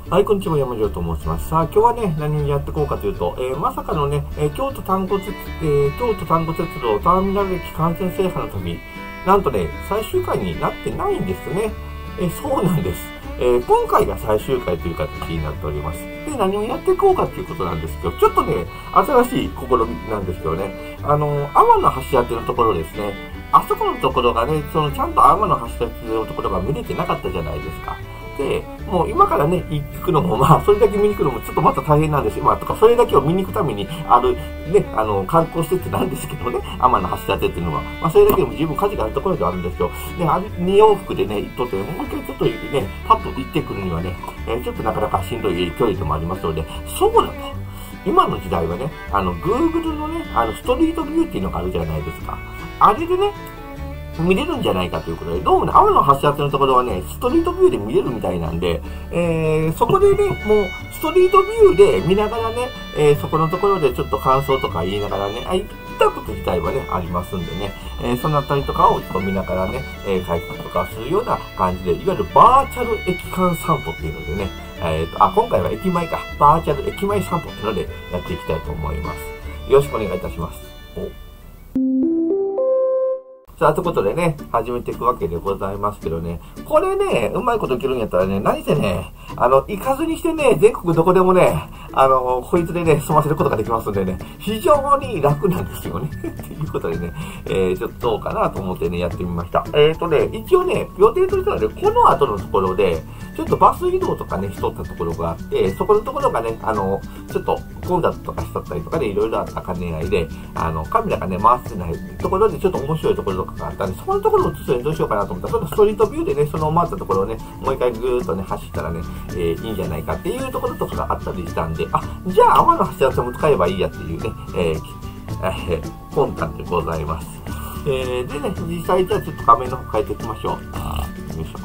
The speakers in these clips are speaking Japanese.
はい、こんにちは、山城と申します。さあ、今日はね、何をやっていこうかというと、まさかのね、京都丹後鉄道ターミナル駅完全制覇の旅、なんとね、最終回になってないんですね。そうなんです。今回が最終回という形になっております。で、何をやっていこうかということなんですけど、ちょっとね、新しい試みなんですけどね、天橋立のところですね、あそこのところがね、ちゃんと天橋立のところが見れてなかったじゃないですか。で、もう今からね、行くのも、それだけ見に行くのもちょっとまた大変なんですよ。それだけを見に行くためにある、ね、観光施設なんですけどね、天橋立っていうのは。それだけでも十分価値があるところではあるんですよ。で、2往復でね、行っとって、もう一回ちょっとね、パッと行ってくるにはね、ちょっとなかなかしんどい距離でもありますので、そうだと。今の時代はね、Google のね、ストリートビューっていうのがあるじゃないですか。あれでね、見れるんじゃないかということで、どうもね、天橋立のところはね、ストリートビューで見れるみたいなんで、そこでね、もう、ストリートビューで見ながらね、そこのところでちょっと感想とか言いながらね、行ったこと自体はね、ありますんでね、そのあたりとかを見ながらね、解説とかするような感じで、いわゆるバーチャル駅間散歩っていうのでね、今回は駅前か、バーチャル駅前散歩っていうのでやっていきたいと思います。よろしくお願いいたします。さあ、ということでね、始めていくわけでございますけどね、これね、うまいこといけるんやったらね、何せね、行かずにしてね、全国どこでもね、こいつでね、済ませることができますんでね、非常に楽なんですよね。ということでね、ちょっとどうかなと思ってね、やってみました。一応ね、予定としてはね、この後のところで、ちょっとバス移動とかね、しとったところがあって、そこのところがね、ちょっと混雑とかしとったりとかで、いろいろあった兼ね合いで、カメラがね、回ってないところで、ちょっと面白いところとかがあったんで、そこのところを映すのにどうしようかなと思ったら、ちょっとストリートビューでね、その回ったところをね、もう一回ぐーっとね、走ったらね、いいんじゃないかっていうところとかがあったりしたんで、じゃあ天橋立も使えばいいやっていうね、魂胆でございます。でね、実際じゃあちょっと画面の方変えていきましょう。よいしょ。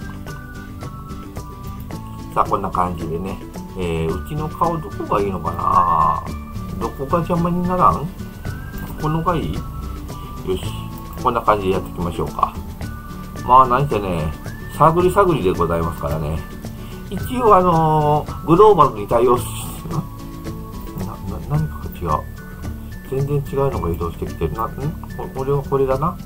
さあ、こんな感じでね、うちの顔どこがいいのかな、どこが邪魔にならん、このがいい、よし。こんな感じでやっていきましょうか。何せね、探り探りでございますからね。一応グローバルに対応し、何かが違う。全然違うのが移動してきてるな。これだな。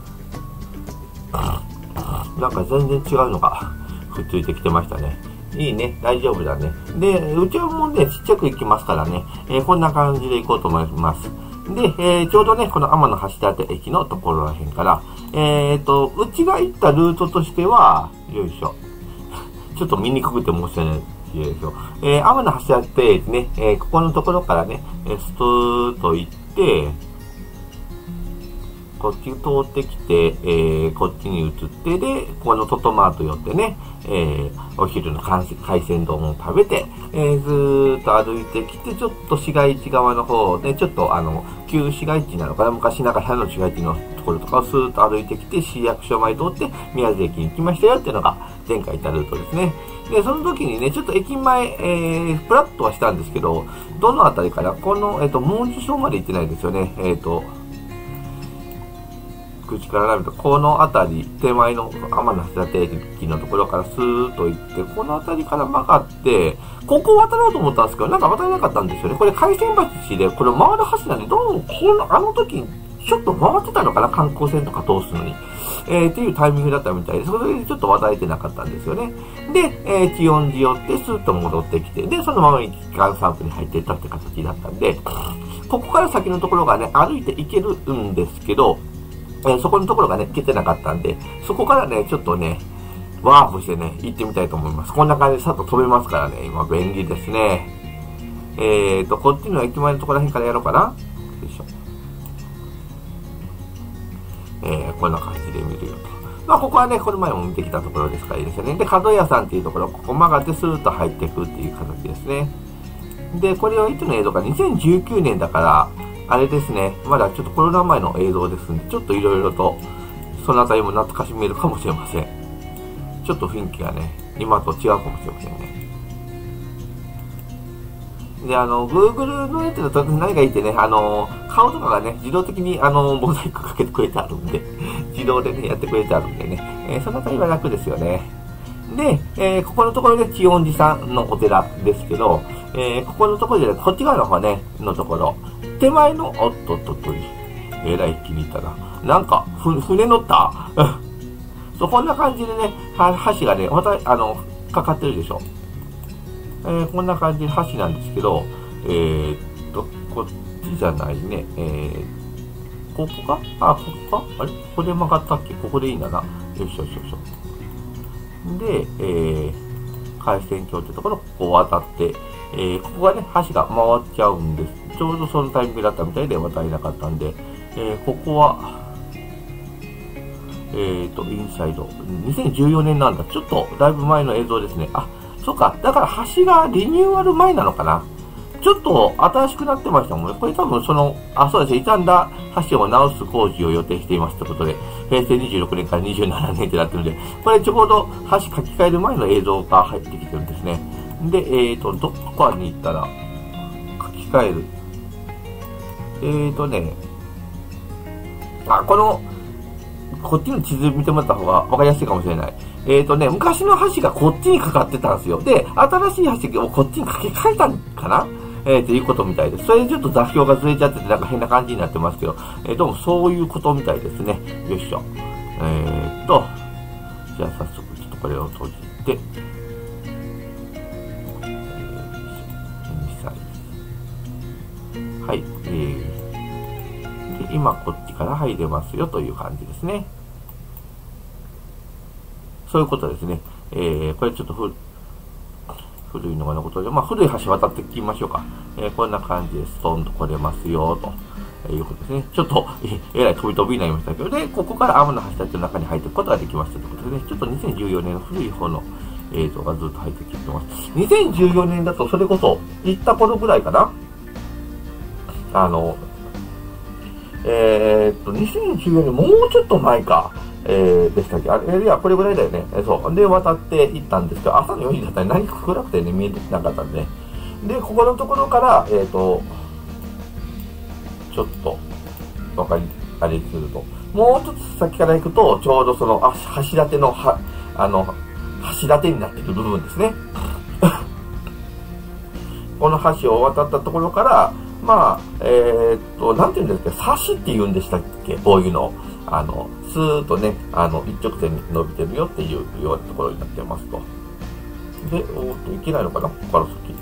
なんか全然違うのがくっついてきてましたね。いいね。大丈夫だね。で、うちはもうね、ちっちゃく行きますからね。こんな感じで行こうと思います。で、ちょうどね、この天橋立駅のところらへんから、うちが行ったルートとしては、よいしょ。ちょっと見にくくて申し訳ないですよ。天橋立駅ね、ここのところからね、ストーッと行って、こっち通ってきて、こっちに移って、で、このトトマート寄ってね、お昼の海鮮丼を食べて、ずーっと歩いてきて、ちょっと市街地側の方で、ちょっと旧市街地なのかな、昔ながらの市街地のところとかをスーッと歩いてきて、市役所前通って、宮津駅に来ましたよっていうのが、前回行ったルートですね。で、その時にね、ちょっと駅前、プラッとはしたんですけど、どのあたりから、この、文殊省まで行ってないですよね。口から並べて、この辺り、手前の天橋立駅のところからスーッと行って、この辺りから曲がって、ここを渡ろうと思ったんですけど、なんか渡れなかったんですよね。これ海鮮橋で、これ回る橋なんで、どうもあの時、ちょっと回ってたのかな、観光船とか通すのに。っていうタイミングだったみたいで、それでちょっと渡れてなかったんですよね。で、気温寺寄って、スーッと戻ってきて、で、そのままに期間散歩に入っていったって形だったんで、ここから先のところがね、歩いて行けるんですけど、そこのところがね、行けてなかったんで、そこからね、ちょっとね、ワープしてね、行ってみたいと思います。こんな感じでさっと飛べますからね、今便利ですね。こっちの駅前のところらへんからやろうかな。よいしょ。こんな感じで見るよと。ここはね、この前も見てきたところですからいいですよね。で、角屋さんっていうところ、ここ曲がってスーッと入っていくっていう形ですね。で、これはいつの映像か、2019年だから、あれですね。まだちょっとコロナ前の映像ですんで、ちょっといろいろと、そのあたりも懐かしめるかもしれません。ちょっと雰囲気がね、今と違うかもしれませんね。で、Google のやつだと何がいいってね、顔とかがね、自動的にモザイクかけてくれてあるんで、自動でね、やってくれてあるんでね、そのあたりは楽ですよね。 で、ここのところで智恩寺さんのお寺ですけど、ここのところで、こっち側の方ね、のところ、手前の、おっとっとっと、えらい気に入ったな。なんか、船乗ったそう、こんな感じでね、橋がね、また、かかってるでしょ。こんな感じで橋なんですけど、こっちじゃないね。ここかあ、ここかあれここで曲がったっけここでいいんだな。よいしょよいしょよいしょ。で、海鮮橋ってところ、ここ渡って、ここがね、橋が回っちゃうんです。ちょうどそのタイミングだったみたいで渡れなかったんで、ここは、インサイド。2014年なんだ。ちょっと、だいぶ前の映像ですね。あ、そうか。だから橋がリニューアル前なのかな。ちょっと新しくなってましたもんね。これ多分そうですね。傷んだ橋を直す工事を予定していますということで、平成26年から27年ってなってるんで、これちょうど橋書き換える前の映像が入ってきてるんですね。で、どこに行ったら、書き換える。こっちの地図見てもらった方がわかりやすいかもしれない。昔の橋がこっちにかかってたんですよ。で、新しい橋をこっちに掛け替えたんかなっていうことみたいです。それでちょっと座標がずれちゃっててなんか変な感じになってますけど、どうもそういうことみたいですね。よいしょ。じゃあ早速ちょっとこれを閉じて、はい。で、今こっちから入れますよという感じですね。そういうことですね。これちょっと古いのがのことで、まあ古い橋渡っていきましょうか。こんな感じでストンと来れますよ、ということですね。ちょっと、えらい飛びになりましたけど、で、ここから天の橋たちの中に入っていくことができましたということでね、ちょっと2014年の古い方の映像がずっと入ってきてます。2014年だとそれこそ、行った頃ぐらいかな2014年、もうちょっと前か。でしたっけいや、これぐらいだよね。そう。で、渡って行ったんですけど、朝の4時だったら何か暗くてね、見えてなかったんで。で、ここのところから、ちょっと、あれすると、もうちょっと先から行くと、ちょうどその、橋立の、橋立になっている部分ですね。この橋を渡ったところから、まあ、なんて言うんですか、差しって言うんでしたっけこういうの。スーッとね、一直線に伸びてるよっていうようなところになってますと。で、いけないのかなここから先。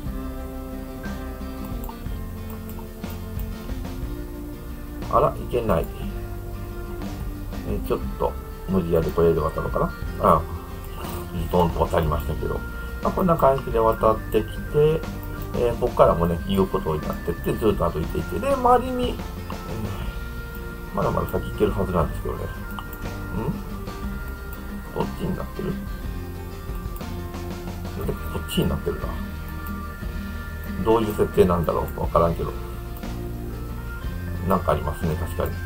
あら、いけない。ちょっと、無理やりこれで渡るのかなドンと渡りましたけど。まあ、こんな感じで渡ってきて、ここからもね、言うことになってって、ずっと歩いていて、で、周りに、まだまだ先行けるはずなんですけどね。こっちになってるで、こっちになってるな。どういう設定なんだろうわからんけど。なんかありますね、確かに。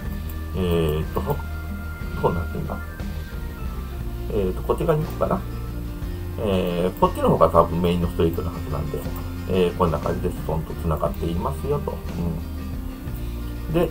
どうなってんだこっち側に行くかなこっちの方が多分メインのストリートのはずなんで、こんな感じでストンと繋がっていますよと。で、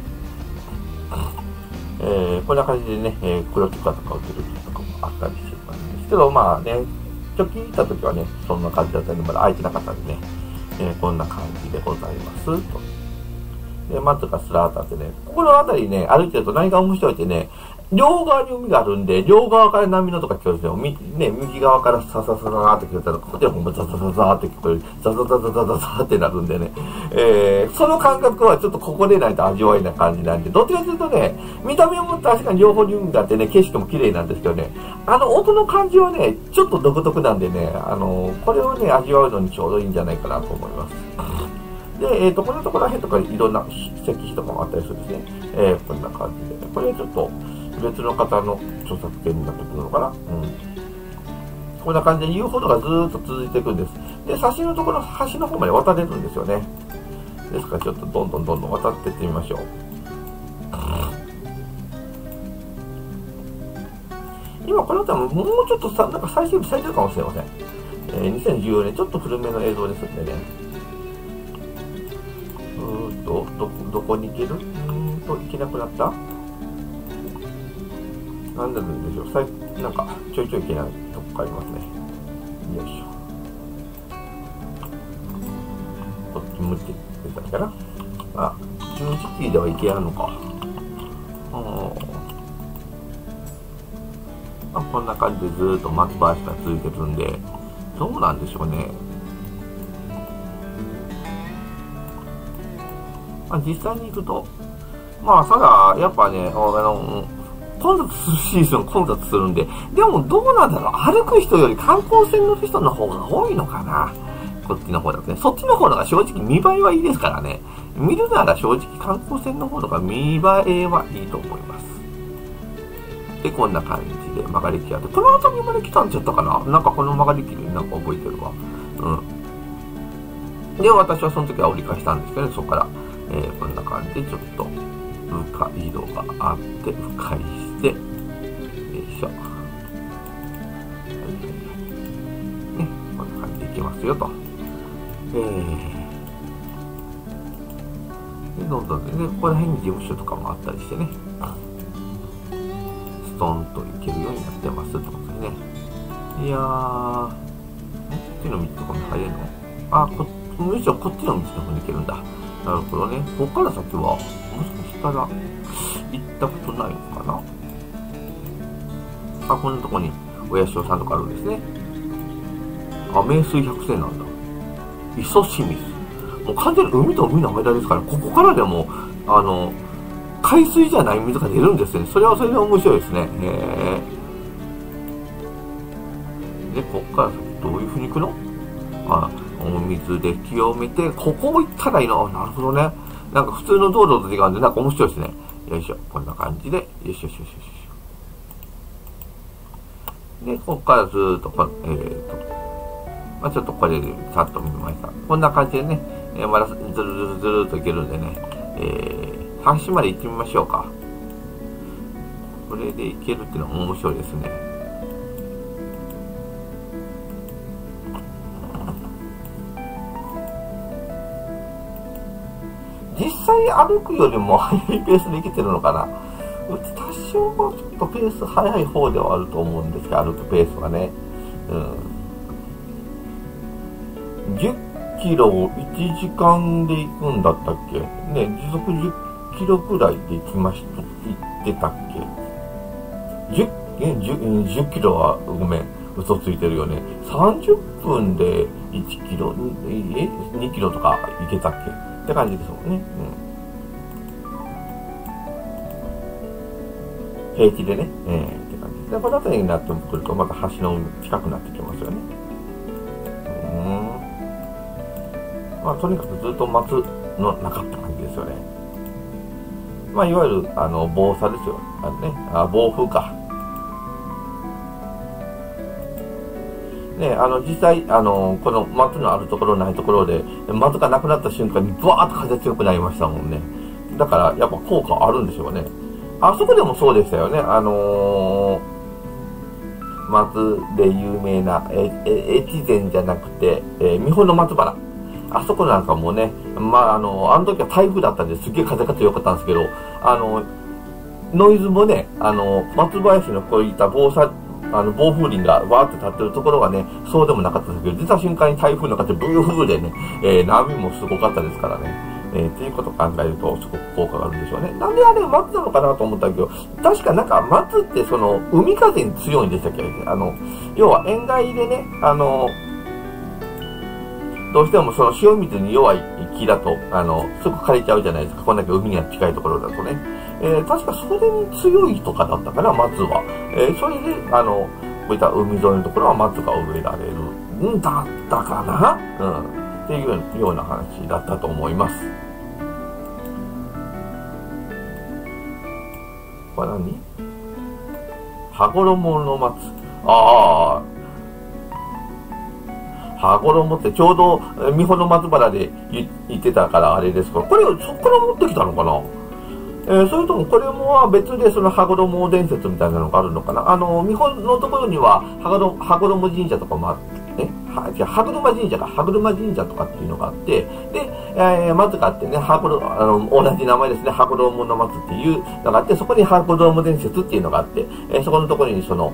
こんな感じでね、黒木川とか売ってるとかもあったりするんですけど、まあね、直近行った時はね、そんな感じだったんで、まだ空いてなかったんでね、こんな感じでございますと。で、松がすら当たってね、ここの辺りね、歩いてると何が面白いってね、両側に海があるんで、両側から波の音が聞こえるんですよ。右側からササササーって聞こえたら、こっちはほんまザザザザーって聞こえる。ザザザザザザザーってなるんでね。その感覚はちょっとここでないと味わいな感じなんで、どっちかというとね、見た目も確かに両方に海があってね、景色も綺麗なんですけどね、音の感じはね、ちょっと独特なんでね、これをね、味わうのにちょうどいいんじゃないかなと思います。で、このところら辺とかいろんな石碑とかもあったりするんですね。こんな感じで。これちょっと別の方の著作権になってくるのかな。こんな感じで遊歩道がずーっと続いていくんです。で、橋のところ、橋の方まで渡れるんですよね。ですからちょっとどんどん渡っていってみましょう。今この辺りもうちょっとなんか再整備されてるかもしれません。2014年ちょっと古めの映像ですんでね。どこに行ける行けなくなったなんでなんでしょう。 なんか、ちょいちょいいけないとこありますね。よいしょ。こっち向いて出たかな。あ、十字キーではいけやんのか。こんな感じでずーっと松林が続いてるんで、どうなんでしょうね。実際に行くと、ただ、やっぱね、混雑するシーズン混雑するんで、でもどうなんだろう、歩く人より観光船乗る人の方が多いのかな。こっちの方だとね。そっちの方が正直見栄えはいいですからね。見るなら正直観光船の方が見栄えはいいと思います。で、こんな感じで曲がりきりあって、この後にまで来たんちゃったかな。なんかこの曲がりきりなんか覚えてるわ。で、私はその時は折り返したんですけどね、そこから、こんな感じでちょっと、迂回移動があって、迂回して、よいしょ。ね、こんな感じで行きますよと。で、どんどんね、ここら辺に事務所とかもあったりしてね、ストンと行けるようになってますってことですね。いやー、こっちの道とかも入れるの？むしろこっちの道の方に行けるんだ。なるほどね。ここから先は、もしかしたら、行ったことないのかな？こんなとこに、お社さんとかあるんですね。名水百選なんだ。磯清水。もう完全に海と海の間ですから、ここからでも、海水じゃない水が出るんですね。それはそれで面白いですね。で、ここから先どういう風に行くの？お水で清めて、ここ行ったらいいの？なるほどね。なんか普通の道路と違うんで、なんか面白いですね。よいしょ。こんな感じで、よしよしよしよし。で、ここからずーっと、ちょっとこれでさっと見ました。こんな感じでね、まだずるずるずるっといけるんでね、端まで行ってみましょうか。これで行けるっていうのは面白いですね。実際歩くよりも速いペースで行けてるのかな。うち多少ちょっとペース速い方ではあると思うんですけど、歩くペースはね。10キロを1時間で行くんだったっけね、時速10キロくらいで行ってたっけ 10キロはごめん、嘘ついてるよね。30分で1キロ、2キロとか行けたっけって感じですもんね。平地でね、って感じで。この辺りになってくると、また橋の近くなってきますよね。とにかくずっと松の中って感じですよね。いわゆる、防災ですよ。暴風か。ね、実際、この松のあるところないところで、松がなくなった瞬間に、ブワーッと風強くなりましたもんね。だから、やっぱ効果あるんでしょうね。あそこでもそうでしたよね。松で有名な、越前じゃなくて、三保の松原。あそこなんかもね、あの時は台風だったんですげえ風が強かったんですけど、ノイズもね、松林のこういった暴風林がわーって立ってるところはね、そうでもなかったんですけど、出た瞬間に台風の風ブーフーでね、波もすごかったですからね。っていうことを考えると、すごく効果があるんでしょうね。なんであれ松なのかなと思ったけど、確かなんか松ってその、海風に強いんでしたっけ？要は塩害でね、どうしてもその塩水に弱い木だと、すぐ枯れちゃうじゃないですか。こんだけ海に近いところだとね。確かそれに強いとかだったかな、松は。それで、こういった海沿いのところは松が植えられるんだったかな？っていうような話だったと思います。これ何？羽衣の松。羽衣ってちょうど三保の松原で言ってたからあれですけど、これをそこから持ってきたのかな？それともこれも別でその羽衣伝説みたいなのがあるのかな？三保のところには羽衣神社とかもあってね、 羽車神社か、羽車神社とかっていうのがあって、で、松があってね、同じ名前ですね、羽衣の松っていうのがあって、そこに羽衣伝説っていうのがあって、そこのところにその、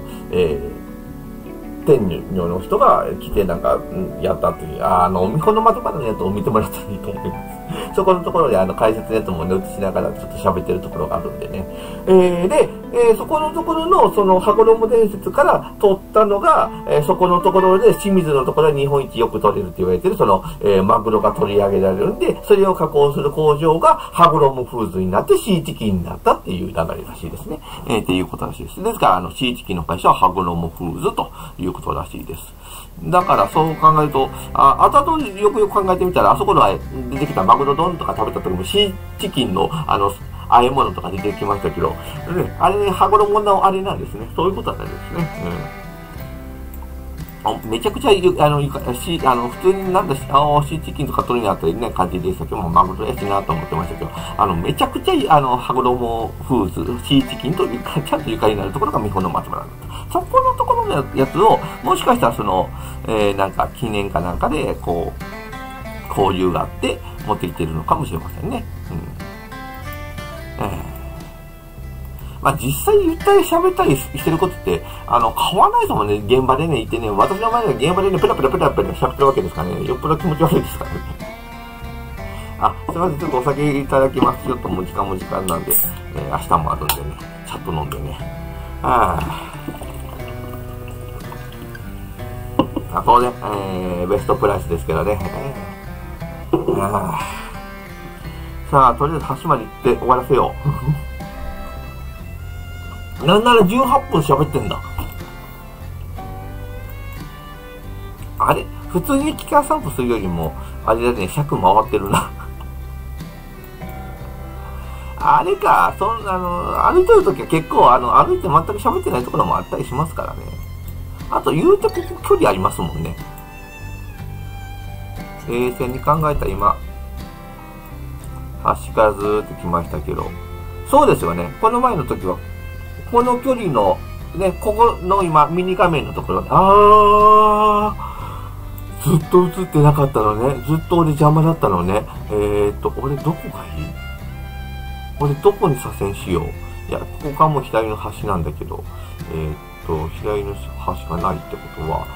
天女の人が来てなんか、やったっていう、三保の松原のやつを見てもらったらいいと思います。そこのところで解説のやつもね、映しながらちょっと喋ってるところがあるんでね。そこのところのその羽衣伝説から取ったのが、そこのところで清水のところで日本一よく取れるって言われてるその、マグロが取り上げられるんで、それを加工する工場が羽衣フーズになってシーチキンになったっていう流れらしいですね。っていうことらしいです。ですから、シーチキンの会社は羽衣フーズということらしいです。だからそう考えると、後々よくよく考えてみたら、あそこの出てきたマグロ丼とか食べた時もシーチキンの和え物とか出てきましたけど、あれね、羽衣のあれなんですね。そういうことなんですね。めちゃくちゃ普通になんだし、シーチキンとか取りにあったりね、感じでしたけども、マグロやしなと思ってましたけど、めちゃくちゃ羽衣フーズ、シーチキンとちゃんとゆかりになるところが三保の松原だった。そこのところのやつを、もしかしたらその、なんか記念かなんかで、こう、交流があって持ってきてるのかもしれませんね。まあ実際言ったり喋ったりしてることって、変わらないですもんね。現場でね、いてね、私の前で現場でね、ペラペラ喋ってるわけですからね、よっぽど気持ち悪いですからね。すいません、ちょっとお酒いただきます。ちょっともう時間なんで、明日もあるんでね、ちゃんと飲んでね。あとね、ベストプライスですけどね。さあ、とりあえず橋まで行って終わらせよう。なんなら18分喋ってんだ。あれ普通に機関散歩するよりも、あれだね、尺回ってるな。あれか、歩いてるときは結構、歩いて全く喋ってないところもあったりしますからね。あと、言うてここ距離ありますもんね。冷静に考えた今、端からずーっと来ましたけど、そうですよね。この前の時は、この距離の、ね、ここの今、ミニ画面のところ、ずっと映ってなかったのね。ずっと俺邪魔だったのね。俺どこがいい？俺どこに左遷しよう？いや、ここがもう左の端なんだけど、左の端がないってことは、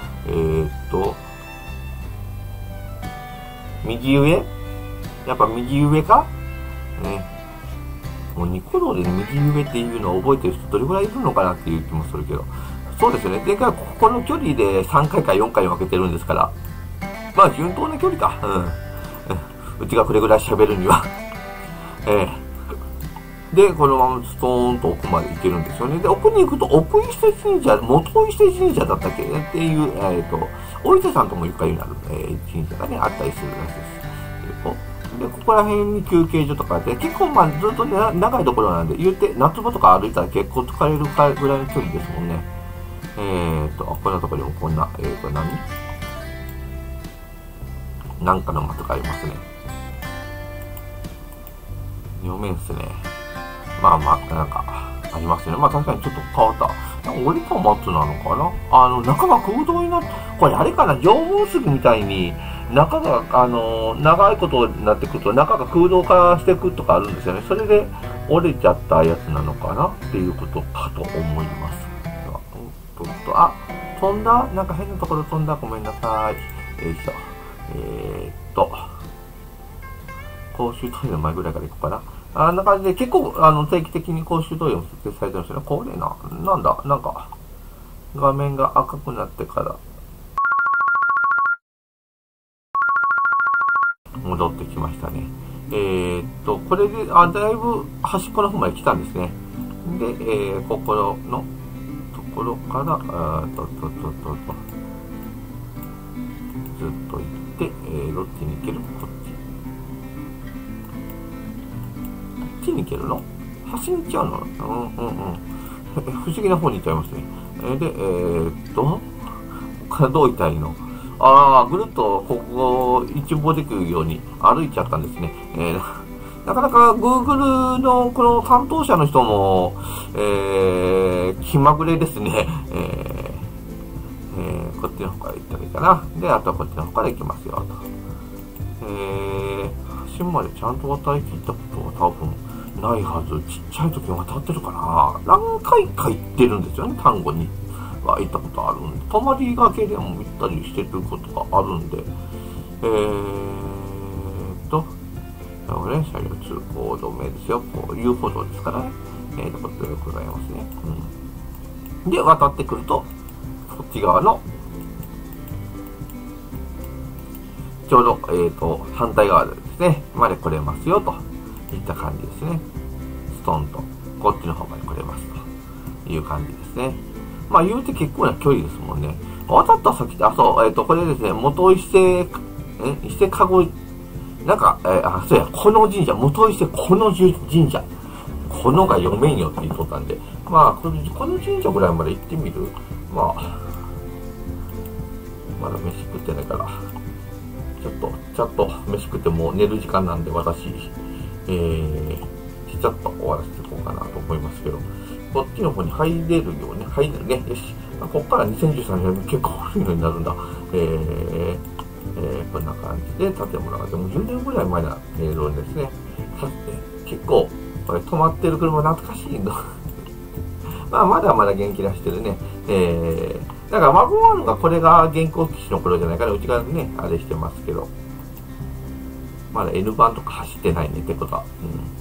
右上？やっぱ右上か？ね。もうニコ動で右上っていうのを覚えてる人どれぐらいいるのかなっていう気もするけど。そうですよね。でかい、ここの距離で3回か4回分けてるんですから。まあ、順当な距離か。うちがこれぐらい喋るには。で、このままストーンと奥まで行けるんですよね。で、奥に行くと、奥伊勢神社、元伊勢神社だったっけっていう、お伊勢さんともゆかりになる、神社がね、あったりするらしいです。で、ここら辺に休憩所とかあって、結構まあずっと、ね、長いところなんで、言って、夏場とか歩いたら結構疲れるぐらいの距離ですもんね。こんなところにもこんな、なんかの松がありますね。読めんすね。まあまあ、なんか、ありますね。まあ確かにちょっと変わった。折りか松なのかな？中が空洞になって、これあれかな？縄文杉みたいに、中が、長いことになってくると、中が空洞化していくとかあるんですよね。それで折れちゃったやつなのかなっていうことかと思います。飛んだ？なんか変なところ飛んだ？ごめんなさい。よいしょ。公衆トイレの前ぐらいから行こうかな。あんな感じで結構、定期的に公衆トイレも設定されてるんですよね。これなんだ、なんか、画面が赤くなってから、戻ってきましたね。これで、だいぶ端っこの方まで来たんですね。で、ここのところから、ずっと行って、どっちに行ける？こっち。こっちに行けるの？端に行っちゃうの？不思議な方に行っちゃいますね。で、ここからどう行ったらいいの？ぐるっとここ一望できるように歩いちゃったんですね。なかなか Google のこの担当者の人も、気まぐれですね。 こっちの方から行ったらいいかな。で、あとはこっちの方から行きますよ、と。橋までちゃんと渡り切ったことは多分ないはず。ちっちゃい時に渡ってるかな。何回か行ってるんですよね、丹後に。は行ったことあるんで。泊まりがけでも行ったりしてることがあるんで。これね、車両通行止めですよ。こう遊歩道ですからね。こっちでございますね。うん。で、渡ってくると、こっち側の、ちょうど、反対側でですね、まで来れますよ、といった感じですね。ストンと、こっちの方まで来れます、という感じですね。まあ、言うて結構な距離ですもんね。渡った先って、そう、これですね、元伊勢かご、なんか、そうや、この神社、元伊勢この神社。このが読めんよって言っとったんで、まあ、この神社ぐらいまで行ってみる。まあ、まだ飯食ってないから、ちょっと飯食ってもう寝る時間なんで、私、ちゃっと終わらせていこうかなと思いますけど、こっちの方に入れるよね。入れるね。よし。こっから2013年結構古いのになるんだ。こんな感じで建物が、でも10年ぐらい前な路にですね。結構、これ止まってる車懐かしいの。まあ、まだまだ元気出してるね。だからワゴン1がこれが現行機種の頃じゃないから、うちがね、あれしてますけど。まだ N 版とか走ってないねってことは。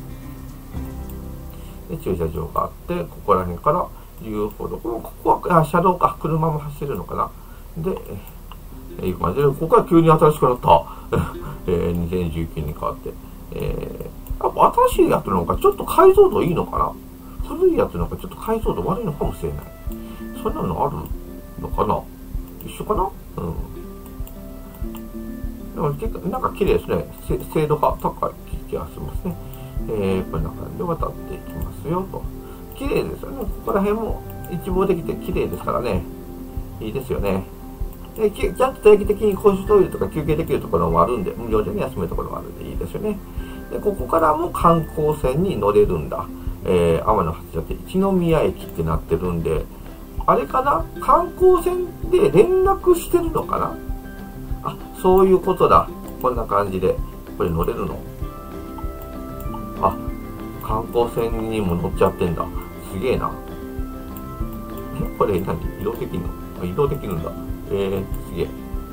で、駐車場があって、ここら辺から遊歩道。ここは、車道か、車も走るのかな。で、行くまで、ここから急に新しくなった。2019年に変わって。やっぱ新しいやつの方がちょっと解像度いいのかな。古いやつの方がちょっと解像度悪いのかもしれない。そんなのあるのかな。一緒かな。でもなんか綺麗ですね。精度が高い気がしますね。こんな感じで渡っていきますよと。綺麗ですよね。ここら辺も一望できて綺麗ですからね。いいですよね。でちゃんと定期的に公衆トイレとか休憩できるところもあるんで、無料でね、休めるところもあるんでいいですよね。で、ここからも観光船に乗れるんだ。天橋立一宮駅ってなってるんで、あれかな、観光船で連絡してるのかな。あ、そういうことだ。こんな感じで。これ乗れるの？あ、観光船にも乗っちゃってんだ。すげえな。これ何？移動できるの？移動できるんだ。すげえ。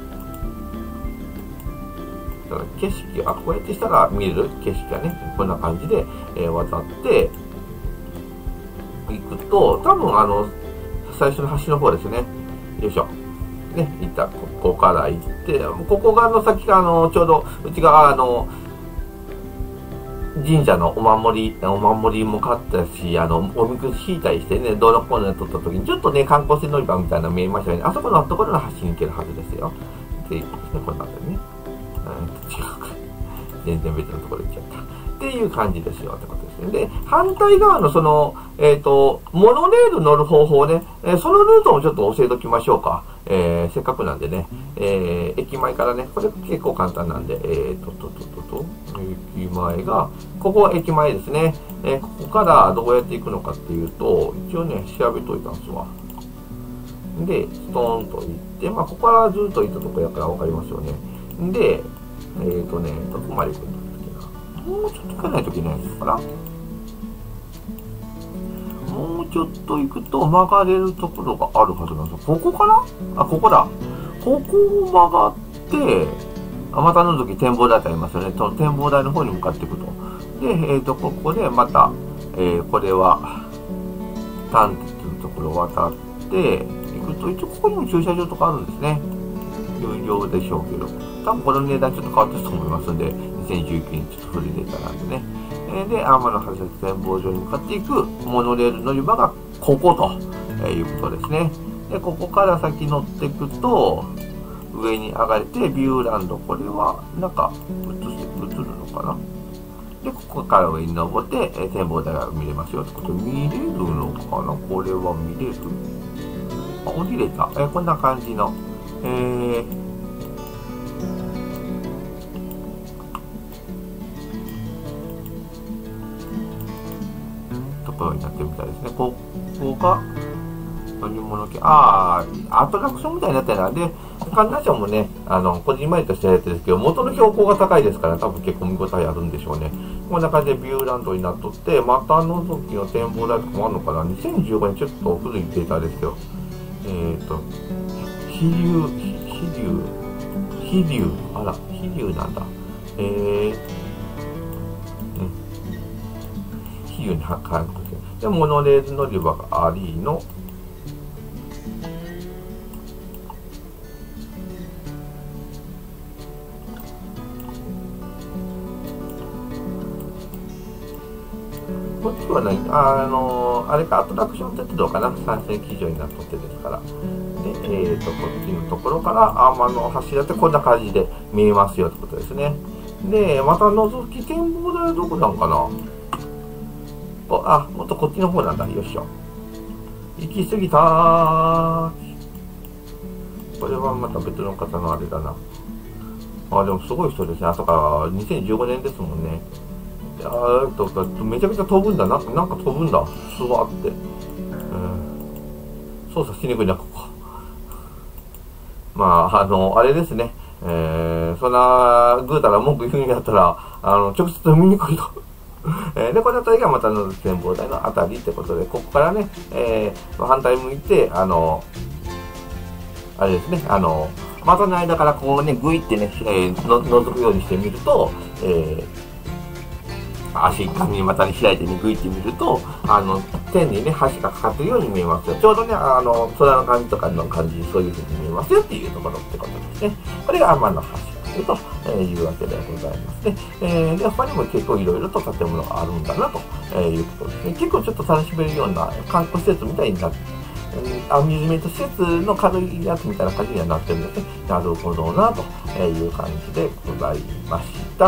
だから景色、こうやってしたら見える景色がね、こんな感じで、渡っていくと、多分最初の橋の方ですね。よいしょ。ね、行った、ここから行って、ここ側の先が、ちょうど、内側、神社のお守りも買ったし、おみくじ引いたりしてね、道路コーナーで撮った時に、ちょっとね、観光船乗り場みたいなの見えましたよね。あそこのところの橋に行けるはずですよ。で、ですね、こんなんでね。違うか。全然別のところ行っちゃった。っていう感じですよ、ってことですね。で、反対側のモノレール乗る方法ね、そのルートもちょっと教えておきましょうか。せっかくなんでね、駅前からね、これ結構簡単なんで、駅前が、ここは駅前ですね。ここからどうやって行くのかっていうと、一応ね、調べといたんですわ。で、ストーンと行って、まあ、ここからずっと行ったとこやからわかりますよね。で、どこまで行くんだっけな。もうちょっと行かないといけないのかな。もうちょっと行くと曲がれるところがあるはずなんですよ。ここかなあ、ここだ。ここを曲がって、またのぞき展望台ってありますよね。その展望台の方に向かっていくと。で、ここでまた、これは、丹鉄のところを渡って行くと、一応ここにも駐車場とかあるんですね。有料でしょうけど。多分この値段ちょっと変わってると思いますので、2019年ちょっと古いデータなんでね。で、天橋立展望所に向かっていくモノレール乗り場がここということですね。で、ここから先乗っていくと、上に上がれて、ビューランド、これは、なんか、映るのかな。で、ここから上に登って、展望台が見れますよってこと。見れるのかな、これは見れる。あ、降りれた。こんな感じの、ところになってるみたいですね。ここが、 乗り物系、アトラクションみたいになったら、で、観覧車もね、こじんまりとしたやつですけど、元の標高が高いですから、多分結構見応えあるんでしょうね。こんな感じでビューランドになっとって、また覗きの展望台とかもあるのかな。2015年ちょっと古いデータですけど、飛竜なんだ。飛竜に韓国で、モノレール乗り場がありの、こっちはね、あれか、アトラクション鉄道かな、3線基準になっとってですから。で、こっちのところから、天の柱ってこんな感じで見えますよってことですね。で、また覗き展望台はどこなんかな。もっとこっちの方なんだ。よいしょ。行き過ぎたー。これはまた別の方のあれだな。でもすごい人ですね。そうか、2015年ですもんね。めちゃくちゃ飛ぶんだ。なんか飛ぶんだ。すわって。操作しにくいな、ここ。あれですね。そんな、ぐうたら文句言うんやったら、直接見にくいと。で、この辺りがまたの展望台のあたりってことで、ここからね、反対向いて、あれですね、股の間からこうね、ぐいってね、覗くようにしてみると、足に股に開いてね、ぐいってみると、天にね、橋がかかってるように見えますよ。ちょうどね、空の感じとかの感じ、そういう風に見えますよっていうところってことですね。これが天の橋というわけでございますね。で、他にも結構いろいろと建物があるんだなということですね。結構ちょっと楽しめるような観光施設みたいになって、アミューズメント施設の軽いやつみたいな感じにはなってるんですね。なるほどな、という感じでございました。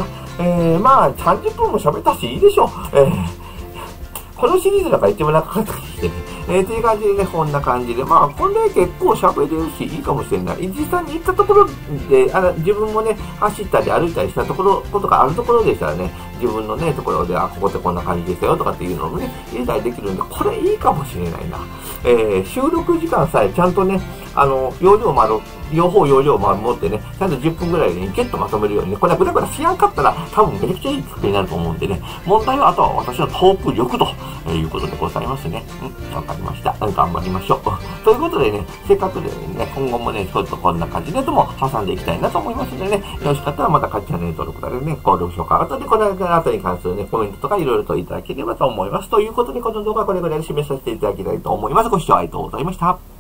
まあ、30分も喋ったしいいでしょう。このシリーズなんか言ってもなかったりしてね。っていう感じでね、こんな感じで。まあ、これ結構喋れるし、いいかもしれない。実際に行ったところで、自分もね、走ったり歩いたりしたことがあるところでしたらね、自分のね、ところで、ここってこんな感じですよとかっていうのもね、入れたりできるんで、これいいかもしれないな。収録時間さえちゃんとね、両方容量も持ってね、ちゃんと10分ぐらいでゲットまとめるようにね、これはぐらぐらしやんかったら、多分めちゃくちゃいい作りになると思うんでね、問題はあとは私のトーク力ということでございますね。わかりました。頑張りましょう。ということでね、せっかくでね、今後もね、ちょっとこんな感じでとも挟んでいきたいなと思いますのでね、よろしかったらまたチャンネル登録とかでね、高評価、あとでこの後に関するね、コメントとかいろいろといただければと思います。ということで、この動画はこれぐらいで締めさせていただきたいと思います。ご視聴ありがとうございました。